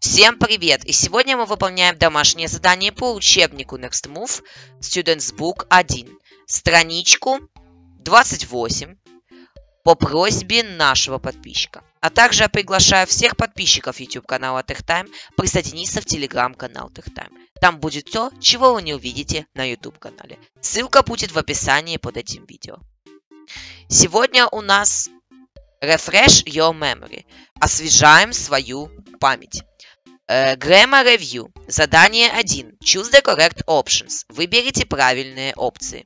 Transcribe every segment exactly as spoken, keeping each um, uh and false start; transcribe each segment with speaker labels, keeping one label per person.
Speaker 1: Всем привет! И сегодня мы выполняем домашнее задание по учебнику Nextmove Students Book один, страничку двадцать восемь, по просьбе нашего подписчика. А также я приглашаю всех подписчиков YouTube канала TechTime присоединиться в телеграм-канал TechTime. Там будет то, чего вы не увидите на YouTube канале. Ссылка будет в описании под этим видео. Сегодня у нас Refresh Your Memory. Освежаем свою память. Uh, Grammar Review. Задание один. Choose the correct options. Выберите правильные опции.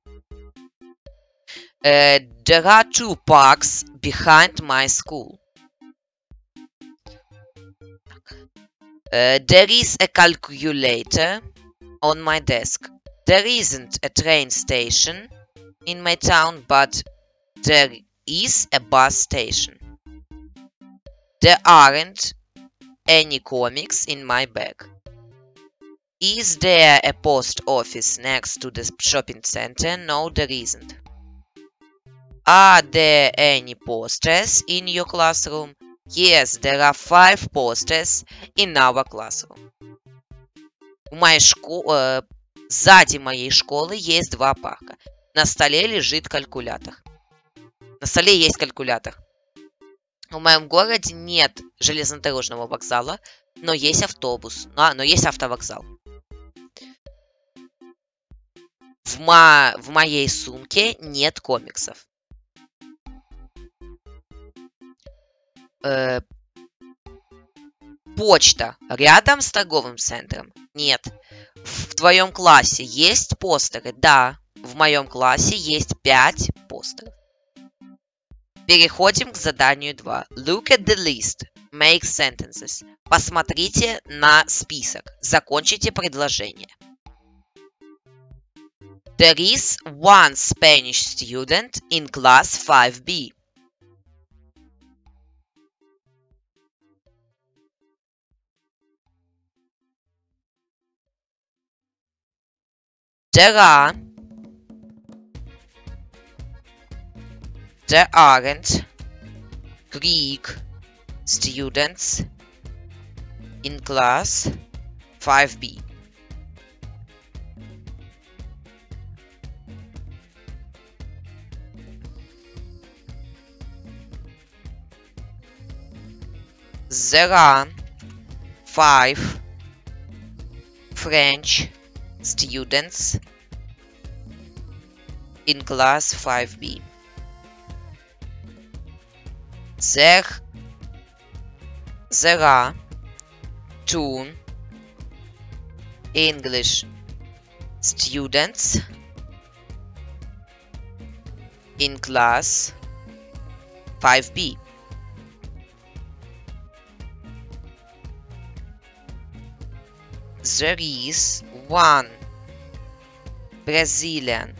Speaker 1: Uh, there are two parks behind my school. Uh, there is a calculator on my desk. There isn't a train station in my town, but there is a bus station. There aren't any comics in my bag. Is there a post office next to the shopping center? No, there isn't. Are there any posters in your classroom? Yes, there are five posters in our classroom. В моей школе, сзади моей школы есть два парка. На столе лежит калькулятор. На столе есть калькулятор. В моем городе нет железнодорожного вокзала, но есть автобус, а, но есть автовокзал. В, мо в моей сумке нет комиксов. Э почта рядом с торговым центром? Нет. В твоем классе есть постеры? Да. В моем классе есть пять постеров. Переходим к заданию два. Look at the list. Make sentences. Посмотрите на список. Закончите предложение. There is one Spanish student in class five B. There are There aren't Greek students in class five B. There are five French students in class five B. There, there are two English students in class five B. There is one Brazilian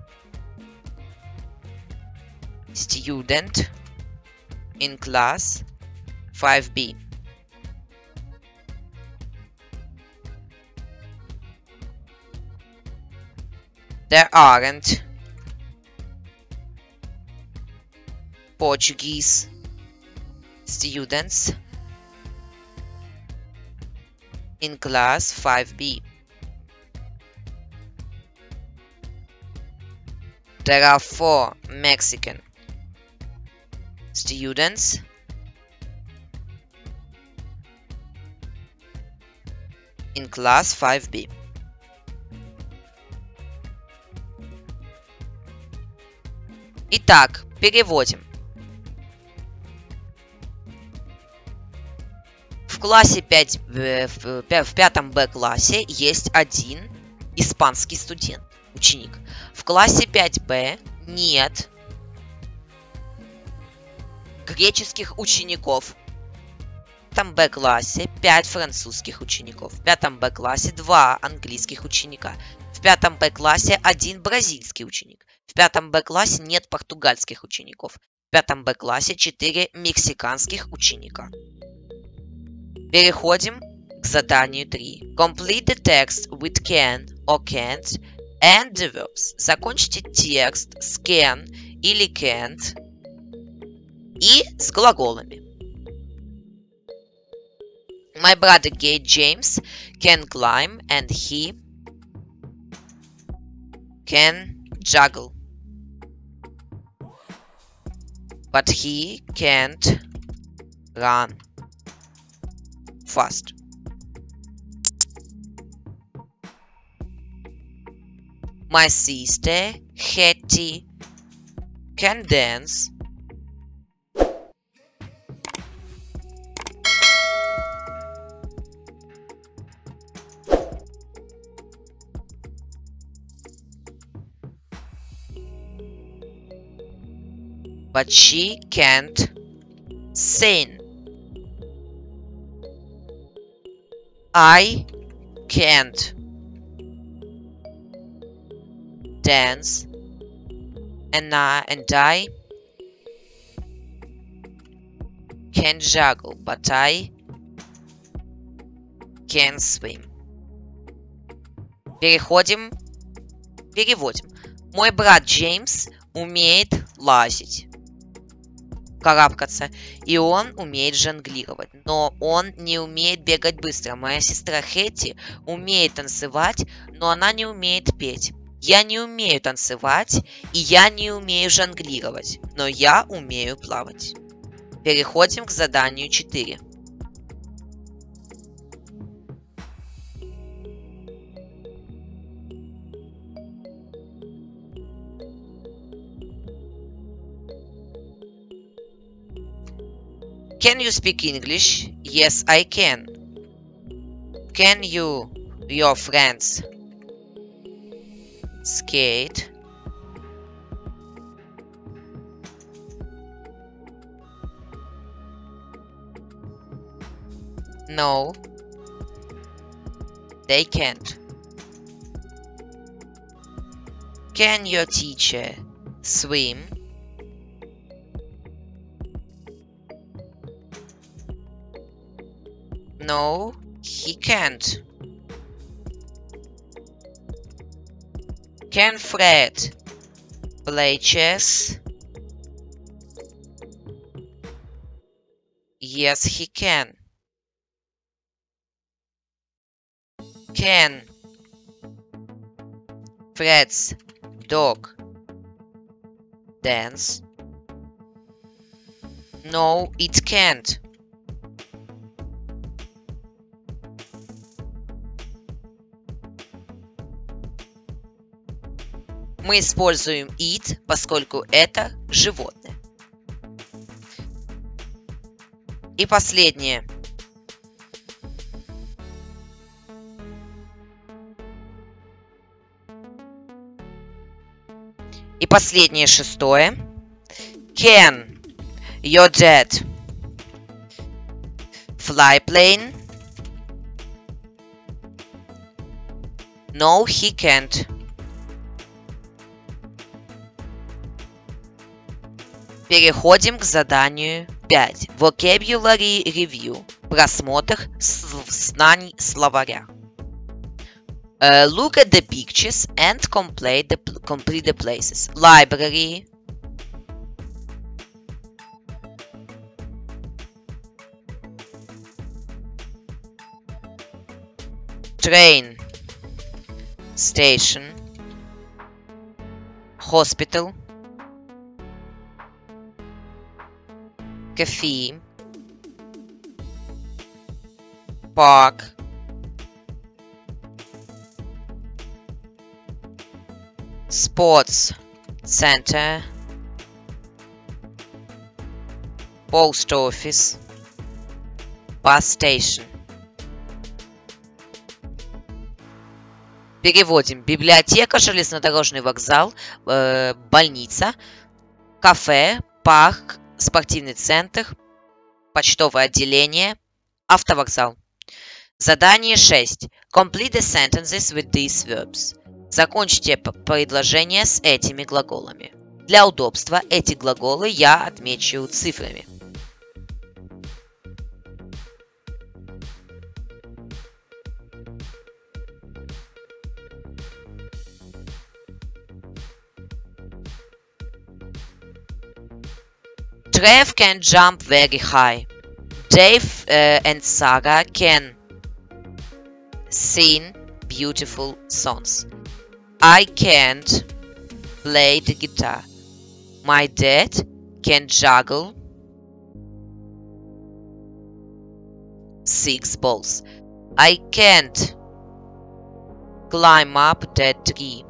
Speaker 1: student in class five B. There aren't Portuguese students in class five B. There are four Mexican students in class five B. Итак, переводим. В классе пять, в, в пятом Б классе есть один испанский студент, ученик. В классе пять Б нет греческих учеников. В пятом Б классе пять французских учеников. В пятом Б классе два английских ученика. В пятом Б классе один бразильский ученик. В пятом Б классе нет португальских учеников. В пятом Б классе четыре мексиканских ученика. Переходим к заданию три. Complete the text with can or can't and the verbs. Закончите текст с can или can't и с глаголами. В My brother gay James can climb and he can juggle. But he can't run fast. My sister Hetty can dance. But she can't sing. I can't dance, and I, and I can juggle, but I can swim. Переходим, переводим. Мой брат Джеймс умеет лазить, карабкаться, и он умеет жонглировать, но он не умеет бегать быстро. Моя сестра Хэтти умеет танцевать, но она не умеет петь. Я не умею танцевать, и я не умею жонглировать, но я умею плавать. Переходим к заданию четыре. Can you speak English? Yes, I can. Can you, your friends, skate? No, they can't. Can your teacher swim? No, he can't. Can Fred play chess? Yes, he can. Can Fred's dog dance? No, it can't. Мы используем it, поскольку это животное. И последнее. И последнее, шестое. Can your dad fly plane? No, he can't. Переходим к заданию пять. Vocabulary Review. Просмотр знаний словаря. Uh, look at the pictures and complete the, complete the places. Library. Train. Station. Hospital. Cafe. Park. Sports Center. Post Office. Bus Station. Переводим. Библиотека, железнодорожный вокзал, э, больница, кафе, парк, спортивный центр, почтовое отделение, автовокзал. Задание шесть. Complete the sentences with these verbs. Закончите предложение с этими глаголами. Для удобства эти глаголы я отмечу цифрами. Trev can jump very high. Dave uh, and Sarah can sing beautiful songs. I can't play the guitar. My dad can juggle six balls. I can't climb up that tree.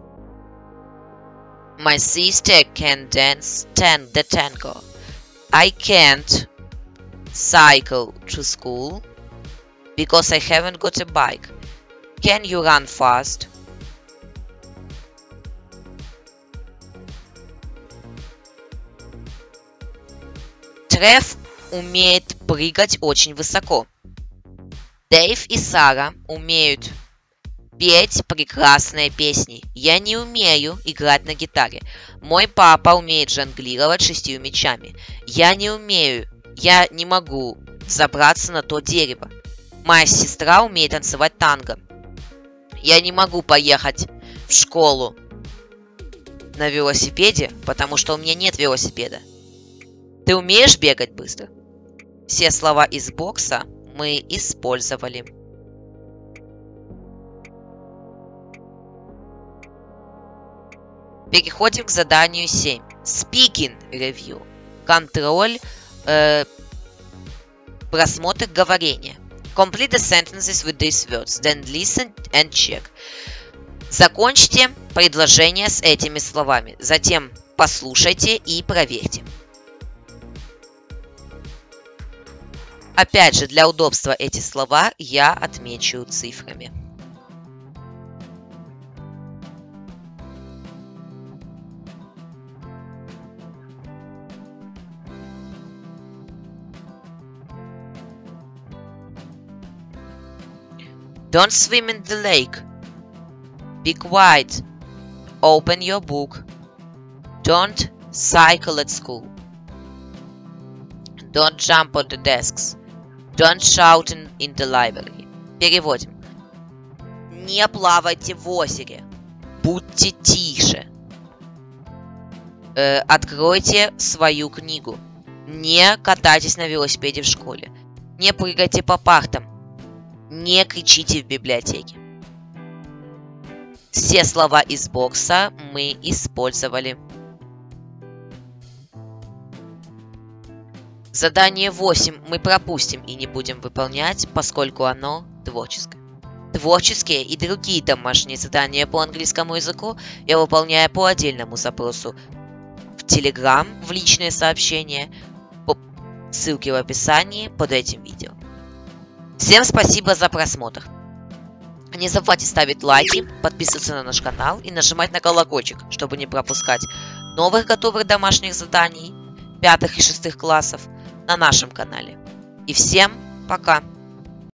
Speaker 1: My sister can dance tan the tango. I can't cycle to school because I haven't got a bike. Can you run fast? Трев умеет прыгать очень высоко. Дэйв и Сара умеют петь прекрасные песни. Я не умею играть на гитаре. Мой папа умеет жонглировать шестью мячами. Я не умею, я не могу забраться на то дерево. Моя сестра умеет танцевать танго. Я не могу поехать в школу на велосипеде, потому что у меня нет велосипеда. Ты умеешь бегать быстро? Все слова из бокса мы использовали. Переходим к заданию семь. Speaking Review. Контроль, э, просмотр говорения. Complete the sentences with these words, then listen and check. Закончите предложение с этими словами, затем послушайте и проверьте. Опять же, для удобства эти слова я отмечу цифрами. Don't swim in the lake. Be quiet. Open your book. Don't cycle at school. Don't jump on the desks. Don't shout in, in the library. Переводим. Не плавайте в озере. Будьте тише. Э, откройте свою книгу. Не катайтесь на велосипеде в школе. Не прыгайте по партам. Не кричите в библиотеке. Все слова из бокса мы использовали. Задание восемь мы пропустим и не будем выполнять, поскольку оно творческое. Творческие и другие домашние задания по английскому языку я выполняю по отдельному запросу в Telegram, в личные сообщения, по ссылке в описании под этим видео. Всем спасибо за просмотр. Не забывайте ставить лайки, подписываться на наш канал и нажимать на колокольчик, чтобы не пропускать новых готовых домашних заданий пятых и шестых классов на нашем канале. И всем пока!